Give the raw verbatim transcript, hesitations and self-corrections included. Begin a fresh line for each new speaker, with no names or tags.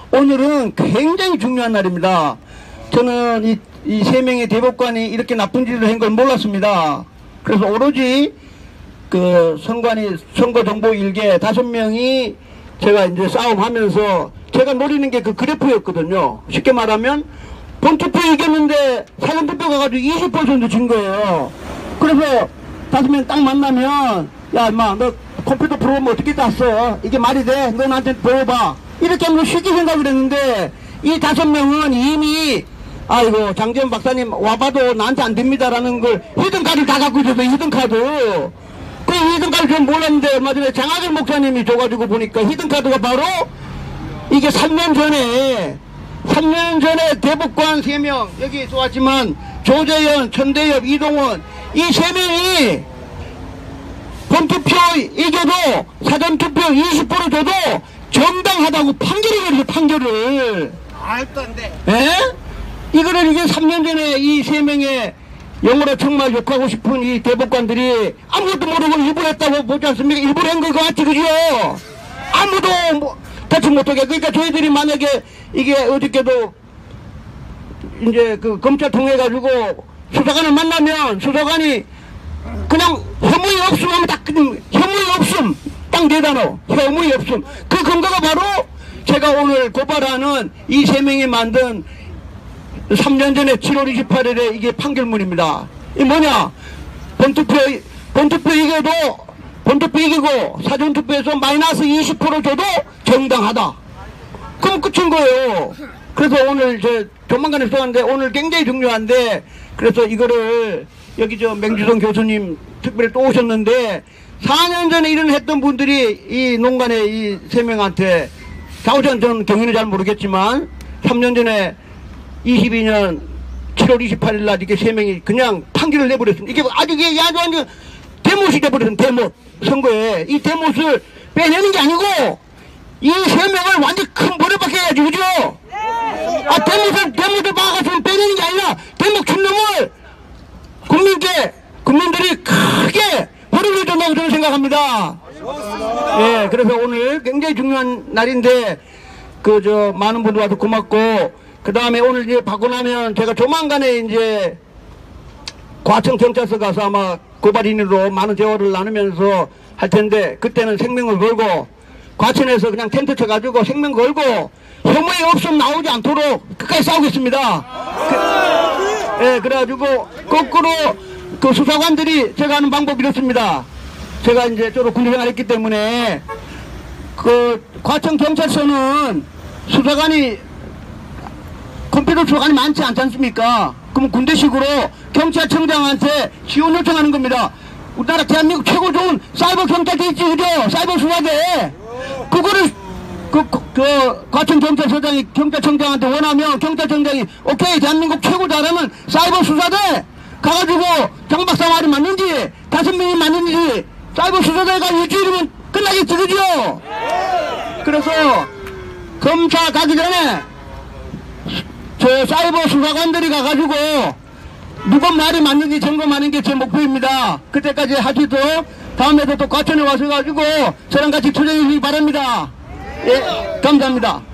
오늘은 굉장히 중요한 날입니다. 저는 이, 이 세 명의 대법관이 이렇게 나쁜 짓을 한 걸 몰랐습니다. 그래서 오로지 그 선관위 선거정보 일개 다섯 명이 제가 이제 싸움하면서 제가 노리는 게 그 그래프였거든요. 쉽게 말하면 본투표 이겼는데 사전투표 가가지고 이십 퍼센트 진 거예요. 그래서 다섯 명 딱 만나면 야 임마 너 컴퓨터 프로그램 어떻게 땄어? 이게 말이 돼? 너 나한테 보여봐. 이렇게 하면 쉽게 생각을 했는데 이 다섯 명은 이미 아이고 장재현 박사님 와봐도 나한테 안 됩니다라는 걸 히든카드를 다 갖고 있어서 히든카드 그 히든카드 전 몰랐는데 얼마 전에 장하길 목사님이 줘가지고 보니까 히든카드가 바로 이게 삼 년 전에 삼 년 전에 대법관 세 명 여기 쏘았지만 조재현, 천대엽, 이동원 이 세 명이 본투표 이겨도 사전투표 이십 퍼센트 줘도 정당하다고 판결을 내리죠. 판결을
말도 안 돼.
에? 이거를 이제 삼 년 전에 이 세 명의 영어로 정말 욕하고 싶은 이 대법관들이 아무것도 모르고 일부러 했다고 보지 않습니까? 일부러 한 것 같지 그죠? 아무도 뭐 대체 못하게. 그러니까 저희들이 만약에 이게 어저께도 이제 그 검찰 통해가지고 수사관을 만나면 수사관이 그냥 혐의 없음 하면 딱 그냥 혐의 없음 딱 네 단어 혐의 없음. 그 근거가 바로 제가 오늘 고발하는 이 세 명이 만든 삼 년 전에 칠월 이십팔일에 이게 판결문입니다. 이 뭐냐? 본투표 본투표 이겨도 본투표 이기고 사전투표에서 마이너스 이십 퍼센트 줘도 정당하다. 그럼 끝인 거예요. 그래서 오늘 저 조만간에 수하는데 오늘 굉장히 중요한데 그래서 이거를 여기 저 맹주성 교수님 특별히 또 오셨는데 사 년 전에 일을 했던 분들이 이 농간의 이 세 명한테 자우전 전 경위는 잘 모르겠지만 삼 년 전에 이십이 년 칠월 이십팔일 날 이렇게 세 명이 그냥 판결을 내버렸습니다. 이게 아주 이게 아주 아주 대못이 돼버렸습니다. 대못 선거에 이 대못을 빼내는 게 아니고 이 세 명을 완전 큰 벌에 박혀야지 그죠? 아 대못을 대못을 박아서 빼내는 게 아니라 대못 준 놈을 국민께 국민들이 크게 벌을 내준다고 저는 생각합니다. 예, 그래서 오늘 굉장히 중요한 날인데 그 저 많은 분들 와서 고맙고 그 다음에 오늘 이제 받고 나면 제가 조만간에 이제 과천 경찰서 가서 아마 고발인으로 많은 대화를 나누면서 할 텐데 그때는 생명을 걸고 과천에서 그냥 텐트 쳐가지고 생명 걸고 혐의 없음 나오지 않도록 끝까지 싸우겠습니다. 그, 예, 그래가지고 거꾸로 그 수사관들이 제가 하는 방법이 이렇습니다. 제가 이제 저로 군대 생활했기 때문에 그 과천 경찰서는 수사관이 컴퓨터 수사관이 많지 않지 않습니까? 그럼 군대식으로 경찰청장한테 지원 요청하는 겁니다. 우리나라 대한민국 최고 좋은 사이버 경찰대 있지 그죠? 사이버 수사대 그거를 그, 그, 그 과천 경찰서장이 경찰청장한테 원하면 경찰청장이 오케이 대한민국 최고 잘하는 사이버 수사대 가가지고 장 박사 말이 맞는지 다섯 명이 맞는지 사이버 수사대가 일주일이면 끝나겠지 그죠? 그래서 검사 가기 전에 저 사이버 수사관들이 가가지고 누가 말이 맞는지 점검하는 게 제 목표입니다. 그때까지 하시도 다음에도 또 과천에 와서 가지고 저랑 같이 투쟁해 주시기 바랍니다. 예, 감사합니다.